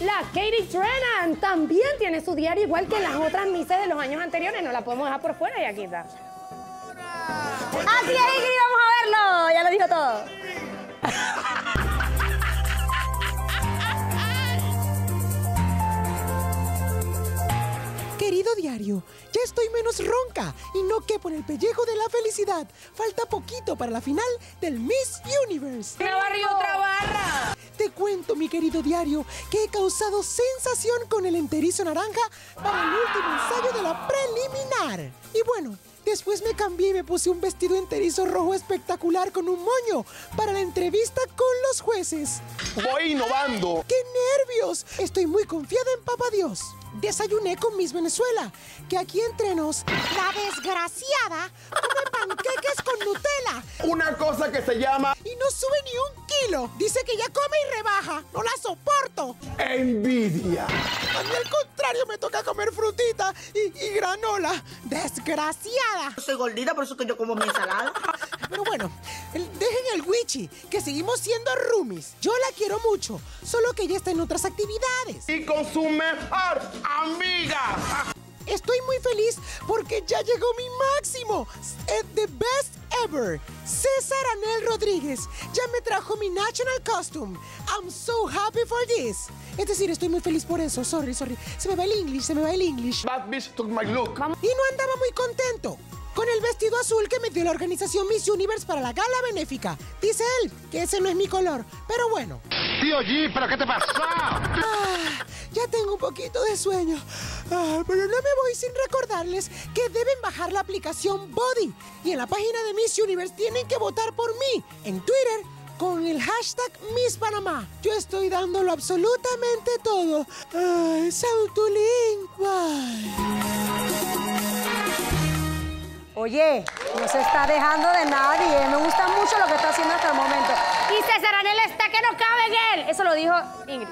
La Katie Trennan también tiene su diario igual que las otras Misses de los años anteriores. No la podemos dejar por fuera y aquí está. Así es, Ingrid, vamos a verlo. Ya lo dijo todo. Querido diario, ya estoy menos ronca y no quepo en el pellejo de la felicidad. Falta poquito para la final del Miss Universe. ¡Una barra y otra barra! Te cuento, mi querido diario, que he causado sensación con el enterizo naranja para el último ensayo de la preliminar. Y bueno, después me cambié y me puse un vestido enterizo rojo espectacular con un moño para la entrevista con los jueces. Voy innovando. ¡Qué nervios! Estoy muy confiada en Papá Dios. Desayuné con Miss Venezuela, que aquí entre nos, la desgraciada come panqueques con Nutella Una cosa que se llama y no sube ni un kilo. Dice que ya come y rebaja. No la soporto. envidia. A mí al contrario me toca comer frutita y granola. Desgraciada. Soy gordita, por eso que yo como mi ensalada. Pero bueno, dejen el wichi, que seguimos siendo roomies. Yo la quiero mucho, solo que ella está en otras actividades. Y con su mejor amiga. Estoy muy feliz porque ya llegó mi máximo. The best ever. César Anel Rodríguez ya me trajo mi national costume. I'm so happy for this. Es decir, estoy muy feliz por eso. Sorry. Se me va el English. Bad bitch took my look. Y no andaba muy contento con el vestido azul que me dio la organización Miss Universe para la gala benéfica. Dice él que ese no es mi color, pero bueno. Tío G, ¿pero qué te pasó? Ya tengo un poquito de sueño, pero no me voy sin recordarles que deben bajar la aplicación Body y en la página de Miss Universe tienen que votar por mí en Twitter con el hashtag Miss Panamá. Yo estoy dándolo absolutamente todo. Oye, no se está dejando de nadie. Me gusta mucho lo que está haciendo hasta el momento. Y César Anel está que no cabe en él. Eso lo dijo Ingrid.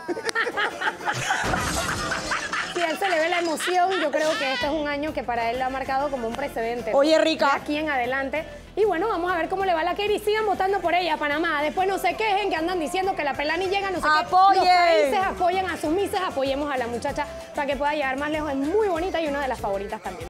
Si a él se le ve la emoción, yo creo que este es un año que para él lo ha marcado como un precedente. Oye, Rica. De aquí en adelante. Y bueno, vamos a ver cómo le va a la Katie. Sigan votando por ella, Panamá. Después no se quejen que andan diciendo que la Pelani llega, no sé qué. ¡Apoyen! Los países apoyan a sus Misses, apoyemos a la muchacha para que pueda llegar más lejos. Es muy bonita y una de las favoritas también.